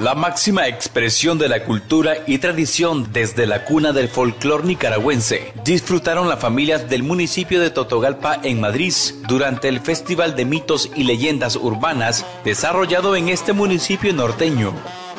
La máxima expresión de la cultura y tradición desde la cuna del folclor nicaragüense, disfrutaron las familias del municipio de Totogalpa en Madrid durante el Festival de Mitos y Leyendas Urbanas desarrollado en este municipio norteño.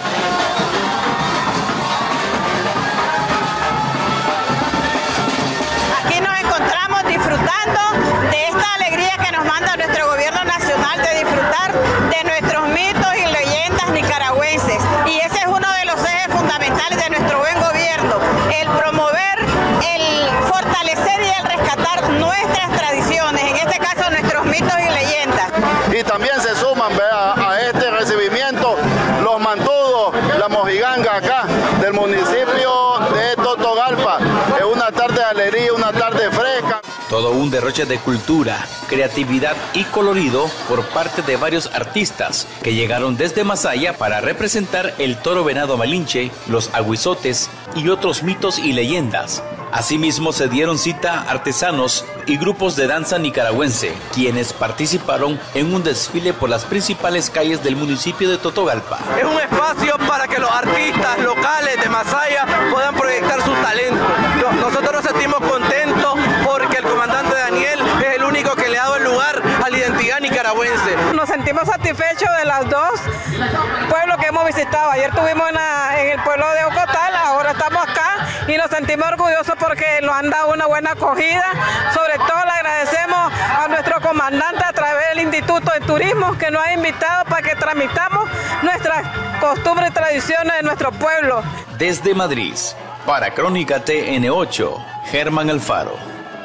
Aquí nos encontramos disfrutando de esta alegría que nos manda nuestro gobierno nacional de disfrutar de nuestros mitos y leyendas nicaragüenses. Y ese es uno de los ejes fundamentales de nuestro buen gobierno, el promover, el fortalecer y el rescatar nuestras tradiciones, en este caso nuestros mitos y leyendas. Y también se suman a este recibimiento los mantudos, la mojiganga acá del municipio de Totogalpa. Es una tarde de alegría, una tarde fresca. Todo un derroche de cultura, creatividad y colorido por parte de varios artistas que llegaron desde Masaya para representar el toro venado malinche, los aguizotes y otros mitos y leyendas. Asimismo se dieron cita artesanos y grupos de danza nicaragüense, quienes participaron en un desfile por las principales calles del municipio de Totogalpa. Es un espacio para que los artistas locales de Masaya puedan proyectar su talento. Nosotros nos sentimos contentos porque el comandante Daniel es el único que le ha dado el lugar a la identidad nicaragüense. Nos sentimos satisfechos de los dos pueblos que hemos visitado. Ayer estuvimos en el pueblo de Ocotal, ahora estamos acá y nos sentimos orgullosos porque nos han dado una buena acogida. Sobre todo le agradecemos a nuestro comandante a través del Instituto de Turismo que nos ha invitado para que transmitamos nuestras costumbres y tradiciones de nuestro pueblo. Desde Madrid, para Crónica TN8, Germán Alfaro.